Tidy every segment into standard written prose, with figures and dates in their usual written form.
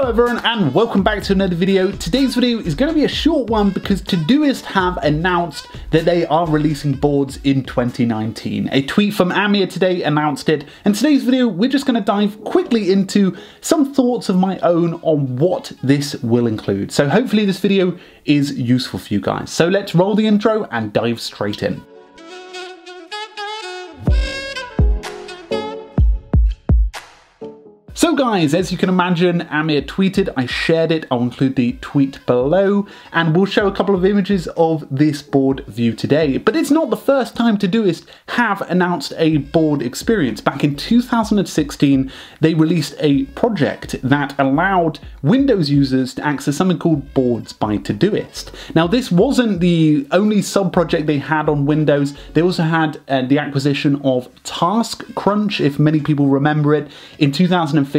Hello everyone and welcome back to another video. Today's video is going to be a short one because Todoist have announced that they are releasing boards in 2019. A tweet from Amir today announced it, and today's video we're just going to dive quickly into some thoughts of my own on what this will include. So hopefully this video is useful for you guys. So let's roll the intro and dive straight in. So guys, as you can imagine, Amir tweeted, I shared it, I'll include the tweet below, and we'll show a couple of images of this board view today. But it's not the first time Todoist have announced a board experience. Back in 2016, they released a project that allowed Windows users to access something called Boards by Todoist. Now this wasn't the only sub-project they had on Windows. They also had the acquisition of Task Crunch, if many people remember it, in 2015,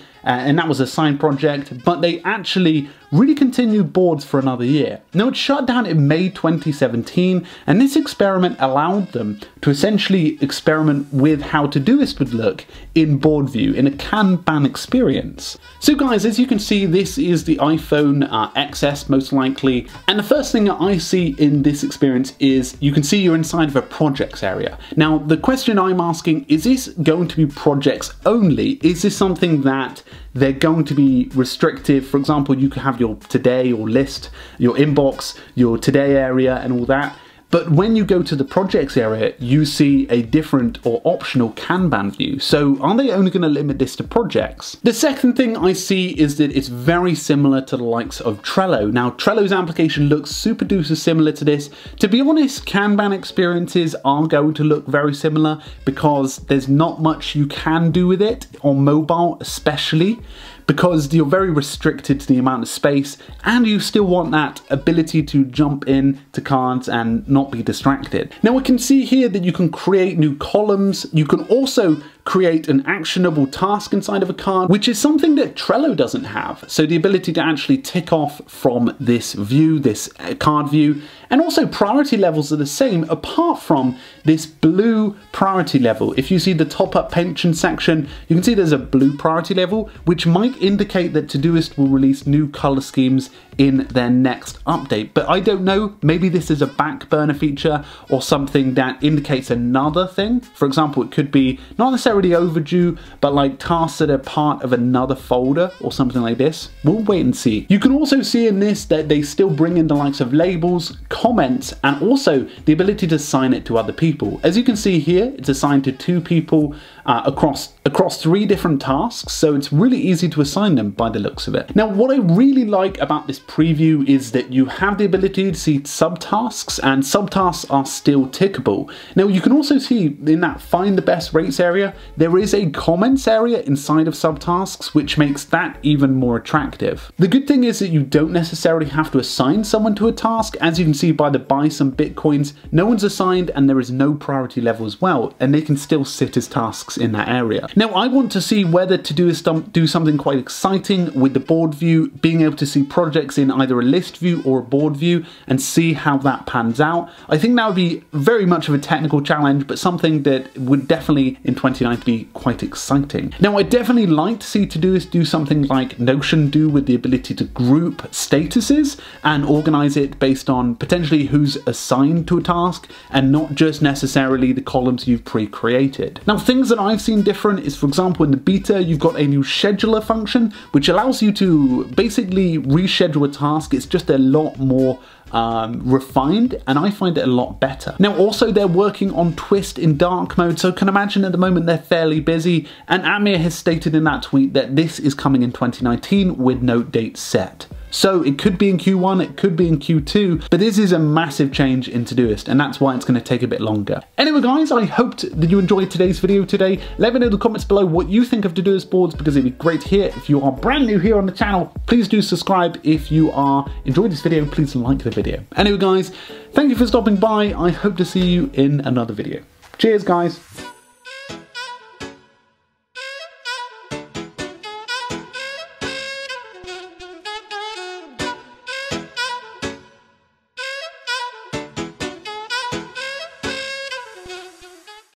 and that was a side project, but they actually really continued boards for another year. Now it shut down in May 2017, and this experiment allowed them to essentially experiment with how Todoist would look in board view in a Kanban experience. So guys, as you can see, this is the iPhone XS most likely, and the first thing that I see in this experience is you can see you're inside of a projects area. Now the question I'm asking, is this going to be projects only? Is this something that they're going to be restrictive? For example, you could have your today or list, your inbox, your today area and all that. But when you go to the projects area, you see a different or optional Kanban view. So are they only going to limit this to projects? The second thing I see is that it's very similar to the likes of Trello. Now, Trello's application looks super duper similar to this. To be honest, Kanban experiences are going to look very similar because there's not much you can do with it on mobile, especially because you're very restricted to the amount of space and you still want that ability to jump in to cards and not be distracted. Now we can see here that you can create new columns. You can also create an actionable task inside of a card, which is something that Trello doesn't have. So the ability to actually tick off from this view, this card view, and also priority levels are the same apart from this blue priority level. If you see the top up pension section, you can see there's a blue priority level, which might indicate that Todoist will release new color schemes in their next update. But I don't know, maybe this is a back burner feature or something that indicates another thing. For example, it could be not necessarily overdue, but like tasks that are part of another folder or something like this. We'll wait and see. You can also see in this that they still bring in the likes of labels, comments, and also the ability to assign it to other people. As you can see here, it's assigned to 2 people across 3 different tasks, so it's really easy to assign them by the looks of it. Now, what I really like about this preview is that you have the ability to see subtasks, and subtasks are still tickable. Now, you can also see in that find the best rates area, there is a comments area inside of subtasks, which makes that even more attractive. The good thing is that you don't necessarily have to assign someone to a task. As you can see by the buy some bitcoins, no one's assigned and there is no priority level as well, and they can still sit as tasks in that area. Now, I want to see whether Todoist do something quite exciting with the board view, being able to see projects in either a list view or a board view and see how that pans out. I think that would be very much of a technical challenge, but something that would definitely in 2019 be quite exciting. Now, I definitely like to see Todoist do something like Notion do with the ability to group statuses and organize it based on potentially who's assigned to a task and not just necessarily the columns you've pre-created. Now, things that I've seen different is, for example, in the beta, you've got a new scheduler function, which allows you to basically reschedule a task. It's just a lot more refined, and I find it a lot better. Now, also they're working on Twist in dark mode, so can imagine at the moment they're fairly busy, and Amir has stated in that tweet that this is coming in 2019 with no date set. So it could be in Q1, it could be in Q2, but this is a massive change in Todoist, and that's why it's going to take a bit longer. Anyway guys, I hoped that you enjoyed today's video today. Let me know in the comments below what you think of Todoist boards, because it'd be great to hear. If you are brand new here on the channel, please do subscribe. If you are enjoyed this video, please like the video. Anyway guys, thank you for stopping by. I hope to see you in another video. Cheers guys.